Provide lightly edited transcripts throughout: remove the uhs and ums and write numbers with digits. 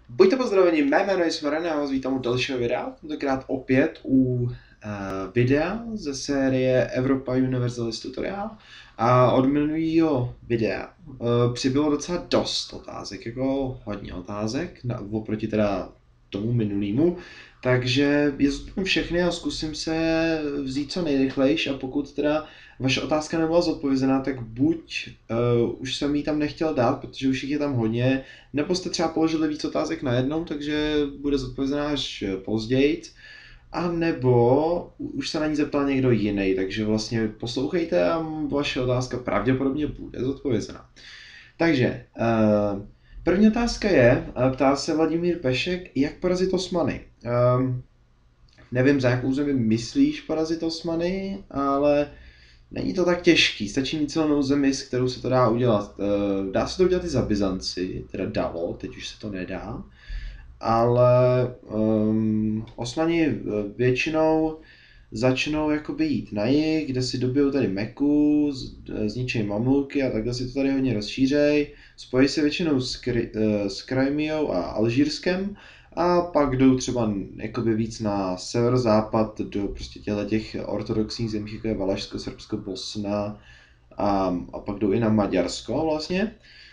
Buďte pozdraveni, mé jméno je Smeren, já vás vítám u dalšího videa, tentokrát opět u videa ze série Evropa Universalis Tutorial. A od minulého videa přibylo docela dost otázek, jako hodně otázek, oproti teda tomu minulému. Takže je zodpovím všechny a zkusím se vzít co nejrychlejš, a pokud teda vaše otázka nebyla zodpovězená, tak buď už jsem ji tam nechtěl dát, protože už jich je tam hodně, nebo jste třeba položili víc otázek najednou, takže bude zodpovězená až později, a nebo už se na ní zeptal někdo jiný, takže vlastně poslouchejte a vaše otázka pravděpodobně bude zodpovězená. Takže první otázka je, ptá se Vladimír Pešek, jak porazit Osmany. Nevím, za jakou zemi myslíš porazit Osmany, ale není to tak těžký, stačí mít silnou zemi, s kterou se to dá udělat. Dá se to udělat i za Byzanci, teda dalo, teď už se to nedá, ale Osmani většinou začnou jakoby jít na jih, kde si dobijou tady Meku, zničejí Mamluky a takhle si to tady hodně rozšířej. Spojí se většinou s Krymiou a Alžírskem a pak jdou třeba jakoby víc na severozápad do prostě těch ortodoxních zemí, jako je Valašsko, Srbsko, Bosna a pak jdou i na Maďarsko vlastně.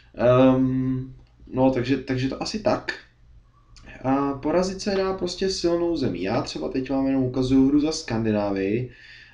No takže to asi tak. A porazit se dá prostě silnou zemí. Já třeba teď vám jenom ukazuju hru za Skandinávii.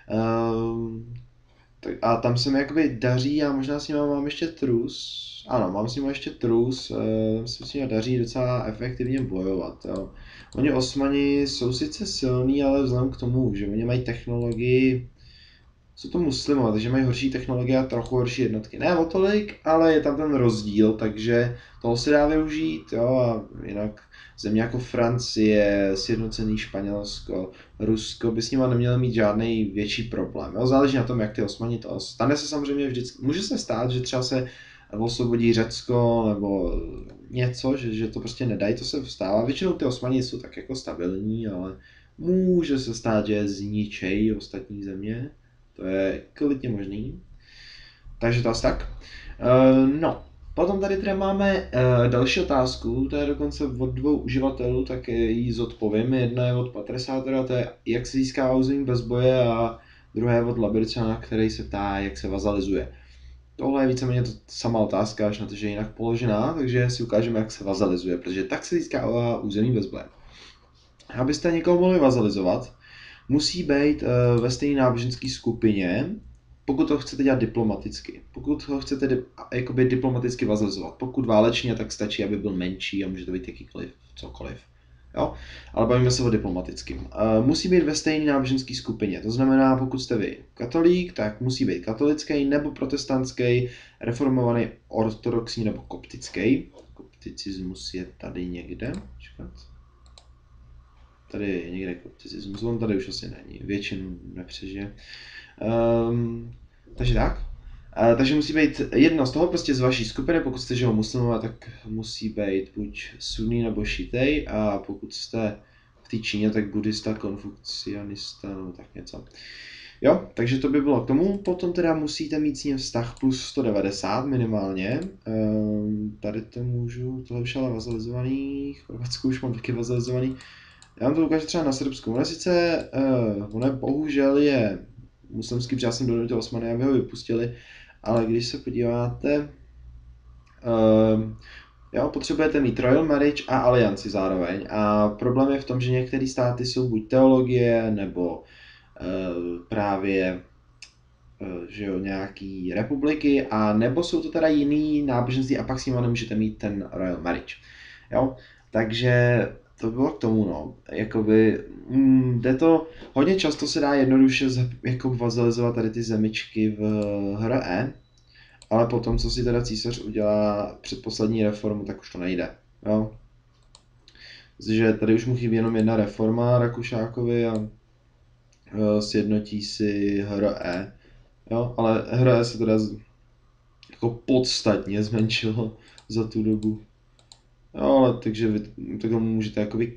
A tam se mi jakoby daří, a možná s ním mám ještě trus. Ano, mám s ním ještě trus, se s ním daří docela efektivně bojovat. Jo. Oni Osmani jsou sice silní, ale vzhledem k tomu, že oni mají technologii, jsou to muslimové, takže mají horší technologie a trochu horší jednotky. Ne o tolik, ale je tam ten rozdíl, takže toho se dá využít, jo, a jinak země jako Francie, sjednocený Španělsko, Rusko by s nima neměly mít žádný větší problém. Jo? Záleží na tom, jak ty Osmani to. Stane se samozřejmě vždycky, může se stát, že třeba se osvobodí Řecko nebo něco, že to prostě nedají, to se stává. Většinou ty Osmani jsou tak jako stabilní, ale může se stát, že zničejí ostatní země. To je klidně možný. Takže to asi tak. No. Potom tady teda máme další otázku, to je dokonce od dvou uživatelů, tak ji zodpovím. Jedna je od Patresátora, to je jak se získá území bez boje, a druhé je od Labirčana, který se ptá, jak se vazalizuje. Tohle je víceméně to sama otázka, až na to, že je jinak položená, takže si ukážeme, jak se vazalizuje, protože tak se získá území bez boje. Abyste někoho mohli vazalizovat, musí být ve stejné náboženské skupině, pokud to chcete dělat diplomaticky. Pokud ho chcete jakoby diplomaticky vazalizovat. Pokud válečně, tak stačí, aby byl menší a může to být jakýkoliv, cokoliv. Jo? Ale bavíme se o diplomatickým. Musí být ve stejné náboženské skupině. To znamená, pokud jste vy katolík, tak musí být katolický nebo protestantský, reformovaný, ortodoxní nebo koptický. Kopticismus je tady někde. Čekat. Tady je někde kopticismus, on tady už asi není, většinu nepřežije. Takže tak. Takže musí být jedno z toho, prostě z vaší skupiny, pokud jste žil muslimové, tak musí být buď sunní nebo šitej, a pokud jste v té Číně, tak buddhista, konfucianista nebo tak něco. Jo, takže to by bylo k tomu. Potom teda musíte mít s ním vztah plus 190 minimálně. Tady to můžu, tohle už ale vazalizovaný, Chorvatsku už mám taky vazalizovaný. Já vám to ukážu třeba na Srbsku. Ono bohužel je muslimský, protože já jsem donutil Osmany, aby ho vypustili, ale když se podíváte, jo, potřebujete mít Royal Marriage a alianci zároveň, a problém je v tom, že některé státy jsou buď teologie, nebo právě že jo, nějaký republiky, a nebo jsou to teda jiný náboženství a pak s nimi nemůžete mít ten Royal Marriage. Jo? Takže to bylo k tomu, no. Jakoby, jde to, hodně často se dá jednoduše jako vazalizovat tady ty zemičky v hře, ale potom, co si teda císař udělá předposlední reformu, tak už to nejde, jo. Takže tady už mu chybí jenom jedna reforma Rakušákovi a sjednotí si hre, jo, ale hre se teda jako podstatně zmenšilo za tu dobu. Jo, ale takže vy takhle můžete jakoby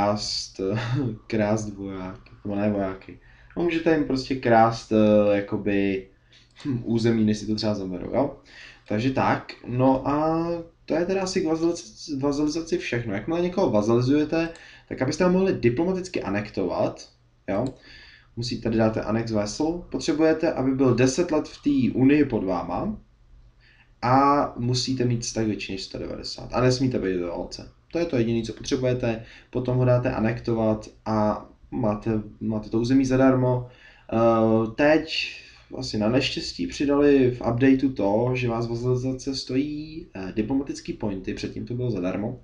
krást vojáky, nebo ne vojáky. No, můžete jim prostě krást jakoby území, než si to třeba zaberou, jo. Takže tak, no a to je teda asi k vazalizaci všechno. Jakmile někoho vazalizujete, tak abyste ho mohli diplomaticky anektovat, jo, musíte tady dáte annex vassal, potřebujete, aby byl 10 let v té unii pod váma a musíte mít vztah větší než 190 a nesmíte být do válce. To je to jediné, co potřebujete, potom ho dáte anektovat a máte to území zadarmo. Teď asi na neštěstí přidali v updateu to, že vás vazalizace stojí diplomatický pointy, předtím to bylo zadarmo.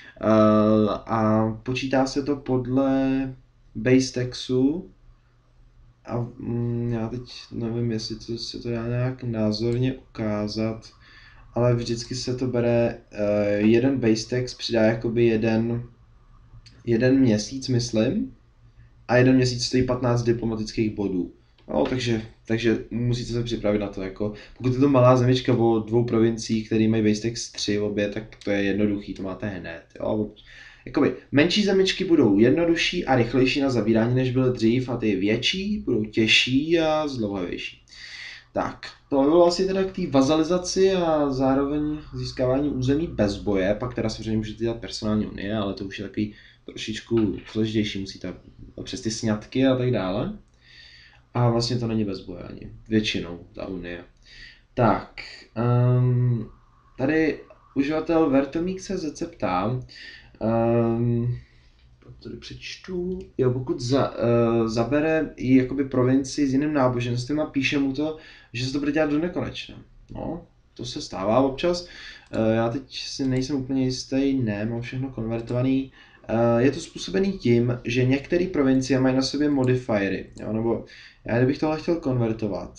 A počítá se to podle base taxu a já teď nevím, jestli se to dá nějak názorně ukázat, ale vždycky se to bere, jeden base tax přidá jakoby jeden měsíc, myslím, a jeden měsíc stojí 15 diplomatických bodů. No, takže musíte se připravit na to, jako, pokud je to malá zemička o 2 provinciích, které mají base tax 3 obě, tak to je jednoduchý, to máte hned, jo. Jakoby, menší zemičky budou jednodušší a rychlejší na zabírání, než byly dřív, a ty větší budou těžší a zdlouhavější. Tak, to bylo asi teda k té vazalizaci a zároveň získávání území bez boje, pak teda samozřejmě můžete dělat personální unie, ale to už je takový trošičku složitější, musíte přes ty sňatky a tak dále. A vlastně to není bez boje ani, většinou ta unie. Tak, tady uživatel Vertomík.cz se ptá, tady přečtu, jo, pokud zabere i jakoby provincii s jiným náboženstvím a píše mu to, že se to bude dělat do nekonečna. No, to se stává občas. Já teď si nejsem úplně jistý, ne, mám všechno konvertovaný. Je to způsobený tím, že některé provincie mají na sobě modifiery, jo, nebo já kdybych tohle chtěl konvertovat.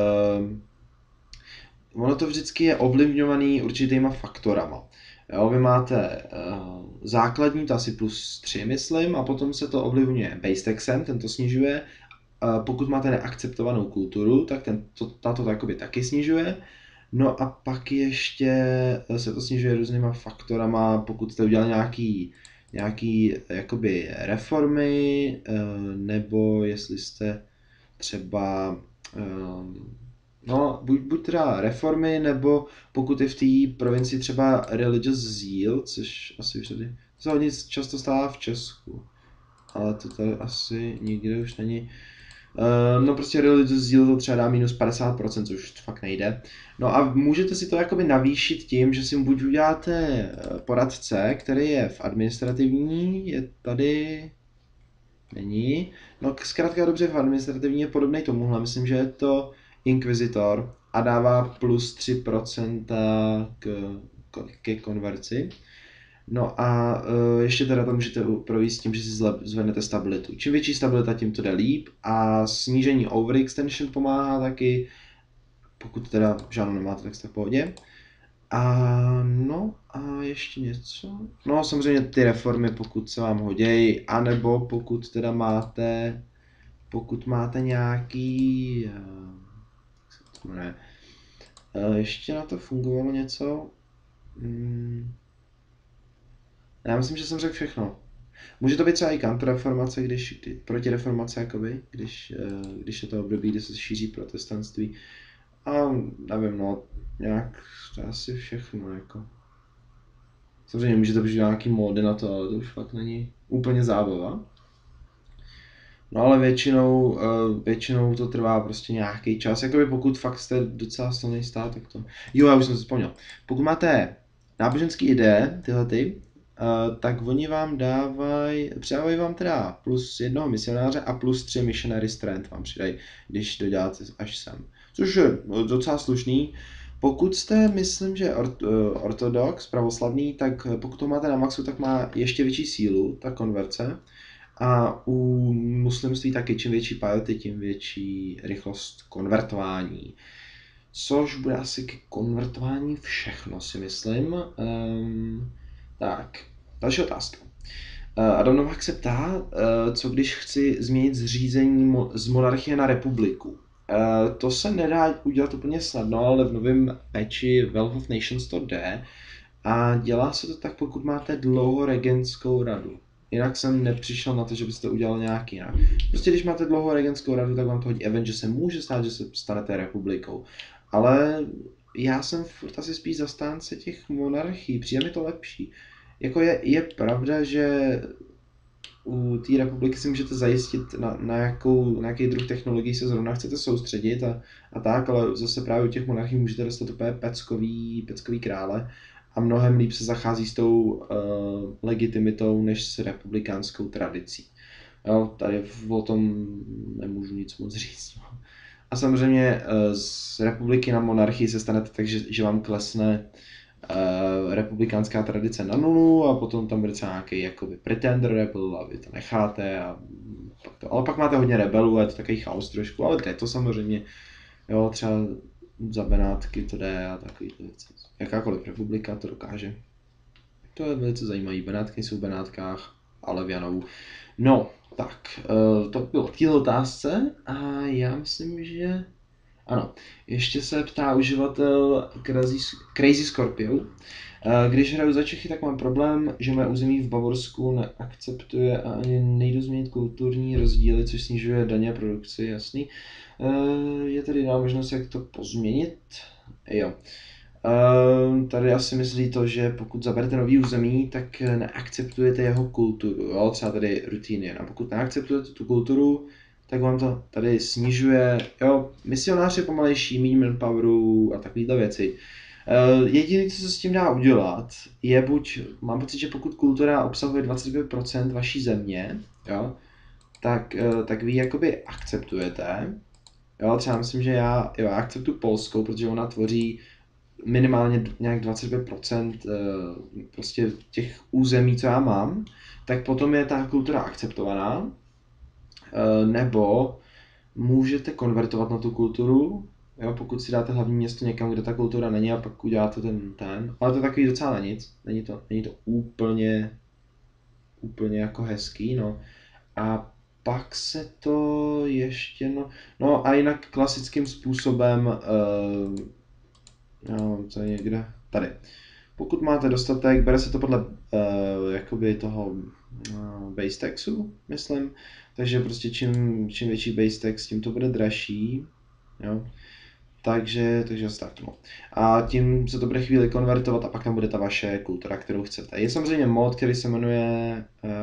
Ono to vždycky je ovlivňovaný určitýma faktorama. Jo, vy máte základní, to asi plus 3, myslím, a potom se to ovlivňuje base taxem, ten to snižuje. Pokud máte neakceptovanou kulturu, tak tato to taky snižuje. No a pak ještě se to snižuje různýma faktorama, pokud jste udělali nějaký jakoby reformy, nebo jestli jste třeba no, buď teda reformy, nebo pokud je v té provincii třeba religious zeal, což asi už tady se hodně často stává v Česku, ale to tady asi nikde už není. No prostě religious zeal to třeba dá minus 50%, což fakt nejde. No a můžete si to jakoby navýšit tím, že si buď uděláte poradce, který je v administrativní, je tady, není. No zkrátka dobře, v administrativní je podobný tomuhle, myslím, že je to Inquisitor a dává plus 3% ke konverci. No a ještě teda to můžete provést tím, že si zvednete stabilitu. Čím větší stabilita, tím to jde líp a snížení overextension pomáhá taky, pokud teda žádnou nemáte, tak jste v pohodě. A no a ještě něco. No samozřejmě ty reformy, pokud se vám hodějí, anebo pokud teda máte nějaký, ne. Ještě na to fungovalo něco. Já myslím, že jsem řekl všechno. Může to být třeba i kontrreformace, protireformace, jakoby, když je to období, kdy se šíří protestantství. A nevím, no, nějak to je asi všechno, jako. Samozřejmě můžete použít nějaký módy na to, ale to už fakt není úplně zábava. No ale většinou to trvá prostě nějaký čas, jakoby pokud fakt jste docela silný stát, tak to. Jo, já už jsem si vzpomněl. Pokud máte náboženský ideje, tak oni vám přidávají vám teda plus 1 misionáře a plus 3 missionary strength vám přidají, když doděláte až sem. Což je docela slušný. Pokud jste, myslím, že ortodox, pravoslavný, tak pokud to máte na maxu, tak má ještě větší sílu, ta konverce. A u muslimství taky, čím větší piety, tím větší rychlost konvertování. Což bude asi k konvertování všechno, si myslím. Tak, další otázka. Adam Novák se ptá, co když chci změnit zřízení z monarchie na republiku. To se nedá udělat úplně snadno, ale v novém patchi Wealth of Nations to jde. A dělá se to tak, pokud máte dlouho regentskou radu. Jinak jsem nepřišel na to, že byste udělal nějak jinak. Prostě když máte dlouho regentskou radu, tak vám to hodí event, že se může stát, že se stanete republikou. Ale já jsem furt asi spíš zastánce těch monarchií, přijde mi to lepší. Jako je pravda, že u té republiky si můžete zajistit, na jaký druh technologií se zrovna chcete soustředit a tak, ale zase právě u těch monarchií můžete dostat úplně peckový krále a mnohem líp se zachází s tou legitimitou než s republikánskou tradicí. Jo, tady o tom nemůžu nic moc říct. A samozřejmě z republiky na monarchii se stanete tak, že vám klesne republikánská tradice na nulu a potom tam bude třeba nějaký jakoby pretender rebel a vy to necháte ale pak máte hodně rebelů a je to takový chaos trošku, ale jde to samozřejmě, jo, třeba za Benátky to jde a takový věci. Jakákoliv republika to dokáže. To je velice zajímavé, Benátky jsou v Benátkách a Levianovou. No, tak, to bylo k této otázce a já myslím, že ano, ještě se ptá uživatel Crazy Scorpio. Když hraju za Čechy, tak mám problém, že mé území v Bavorsku neakceptuje a ani nejdu změnit kulturní rozdíly, což snižuje daně a produkci, jasný. Je tady jiná možnost, jak to pozměnit? Jo. Tady asi myslí to, že pokud zaberete nový území, tak neakceptujete jeho kulturu, jo? Třeba tady rutiny. A pokud neakceptujete tu kulturu, tak vám to tady snižuje, jo, misionář je pomalejší, méně manpoweru a takovýhle věci. Jediné, co se s tím dá udělat, je buď, mám pocit, že pokud kultura obsahuje 25% vaší země, jo, tak vy jakoby akceptujete, jo, třeba myslím, že já akceptuju polskou, protože ona tvoří minimálně nějak 25% prostě těch území, co já mám, tak potom je ta kultura akceptovaná, nebo můžete konvertovat na tu kulturu, jo, pokud si dáte hlavní město někam, kde ta kultura není a pak uděláte ale to je takový docela na nic, není to úplně jako hezký, no. A pak se to ještě, no a jinak klasickým způsobem, to je někde, tady. Pokud máte dostatek, bere se to podle jakoby toho base taxu, myslím, takže prostě čím větší base tax, tím to bude dražší, jo. Takže asi tak, no. A tím se to bude chvíli konvertovat a pak tam bude ta vaše kultura, kterou chcete. Je samozřejmě mod, který se jmenuje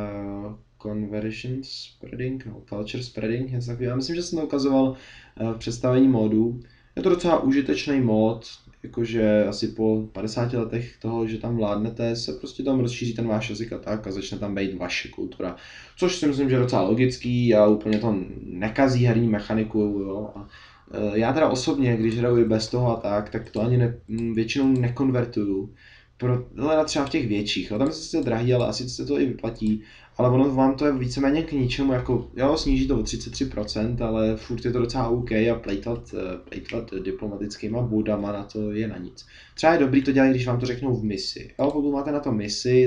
Conversion Spreading, no, Culture Spreading, něco takového. Já myslím, že jsem to ukazoval v představení modů. Je to docela užitečný mod, jakože asi po 50 letech toho, že tam vládnete, se prostě tam rozšíří ten váš jazyk a tak a začne tam být vaše kultura. Což si myslím, že je docela logický a úplně to nekazí herní mechaniku, jo. A já teda osobně, když hraju bez toho a tak to ani většinou nekonvertuju. Ale třeba v těch větších, tam je sice drahý, ale asi se to i vyplatí. Ale ono vám to je víceméně k ničemu, jako jo, sníží to o 33%, ale furt je to docela OK a plejtvat diplomatickýma budama na to je na nic. Třeba je dobrý to dělat, když vám to řeknou v misi. Jo, pokud máte na to misi,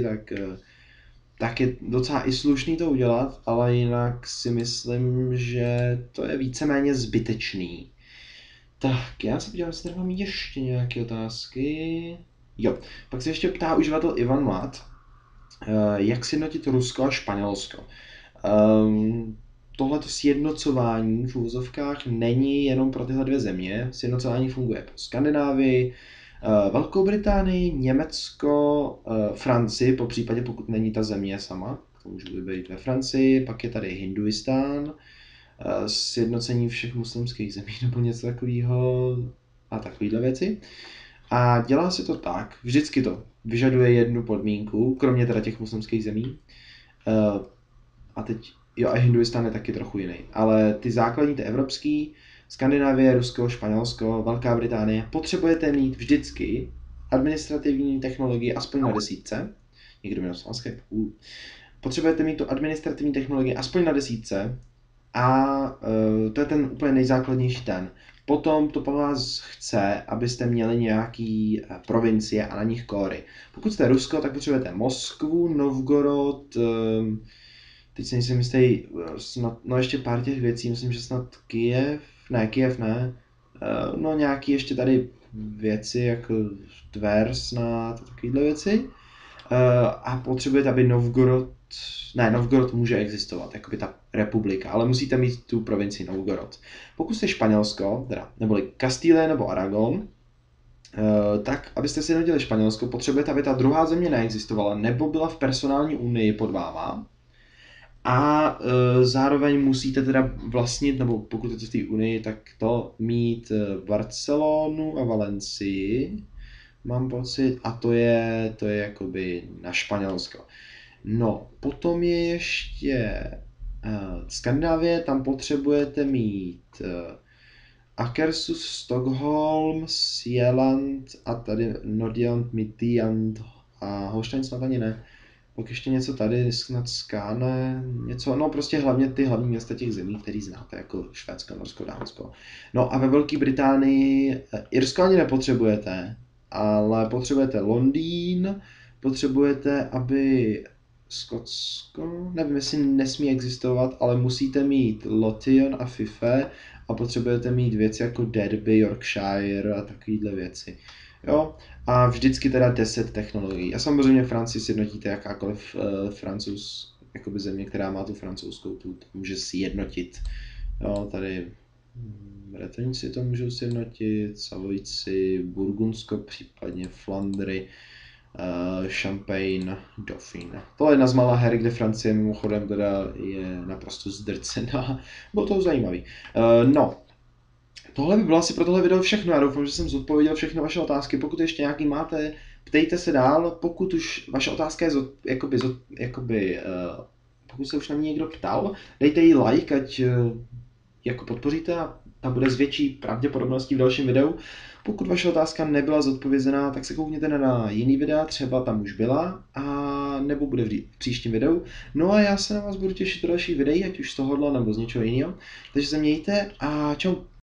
tak je docela i slušný to udělat, ale jinak si myslím, že to je víceméně zbytečný. Tak, já se podívám, jestli tady mám ještě nějaké otázky. Jo, pak se ještě ptá uživatel Ivan Mlad, jak sjednotit Rusko a Španělsko. Tohleto sjednocování v uvozovkách není jenom pro tyhle dvě země, sjednocování funguje pro Skandinávii, Velkou Británii, Německo, Francii, po případě pokud není ta země sama, to může být ve Francii, pak je tady Hinduistán, sjednocení všech muslimských zemí nebo něco takového a takovéhle věci. A dělá se to tak, vždycky to vyžaduje jednu podmínku, kromě teda těch muslimských zemí. A teď, jo, a Hinduistán je taky trochu jiný, ale ty základní, ty evropský, Skandinávie, Rusko, Španělsko, Velká Británie, potřebujete mít vždycky administrativní technologii aspoň na 10. Někdo měl Skype. Potřebujete mít tu administrativní technologii aspoň na 10. A to je ten úplně nejzákladnější ten. Potom to po vás chce, abyste měli nějaký provincie a na nich kóry. Pokud jste Rusko, tak potřebujete Moskvu, Novgorod, teď si nejsem jistý, no ještě pár těch věcí, myslím, že snad Kyjev ne, no nějaký ještě tady věci, jako Tver snad, takovýhle věci. A potřebujete, aby Novgorod může existovat, jako by ta republika, ale musíte mít tu provincii Novgorod. Pokud jste Španělsko, teda neboli Kastílie nebo Aragon, tak abyste si sjednotili Španělsko, potřebujete, aby ta druhá země neexistovala, nebo byla v personální unii pod váma. A zároveň musíte teda vlastnit, nebo pokud je to v té unii, tak to mít Barcelonu a Valencii, mám pocit, a to je jakoby na Španělsko. No, potom je ještě Skandinávie, tam potřebujete mít Akershus, Stockholm, Sjælland a tady Nordjylland, Midtjylland a Holstein snad ani ne. Pak ještě něco tady, snad Skáne, něco, no prostě hlavně ty hlavní města těch zemí, který znáte, jako Švédsko, Norsko, Dánsko. No a ve Velké Británii Irsko ani nepotřebujete, ale potřebujete Londýn, potřebujete, aby Skotsko, nevím, jestli nesmí existovat, ale musíte mít Lothian a Fife a potřebujete mít věci jako Derby, Yorkshire a takovéhle věci. Jo, a vždycky teda 10 technologií. A samozřejmě Francii sjednotíte jakákoliv Francouz, jakoby země, která má tu francouzskou, tu může si jednotit. Jo, tady Bretonci to můžou sjednotit, Savojci, Burgundsko, případně Flandry, Champagne, Dauphine. To je jedna z mála her, kde Francie mimochodem teda je naprosto zdrcená. Bylo to zajímavý. No, tohle by bylo asi pro tohle video všechno. Já doufám, že jsem zodpověděl všechny vaše otázky. Pokud ještě nějaký máte, ptejte se dál. Pokud už vaše otázka je pokud se už na ní někdo ptal, dejte jí like, ať jako podpoříte a ta bude s větší pravděpodobností v dalším videu. Pokud vaše otázka nebyla zodpovězená, tak se koukněte na jiný videa, třeba tam už byla, a nebo bude v příštím videu. No a já se na vás budu těšit do dalších videí, ať už z tohohle nebo z něčeho jiného. Takže se mějte a čau.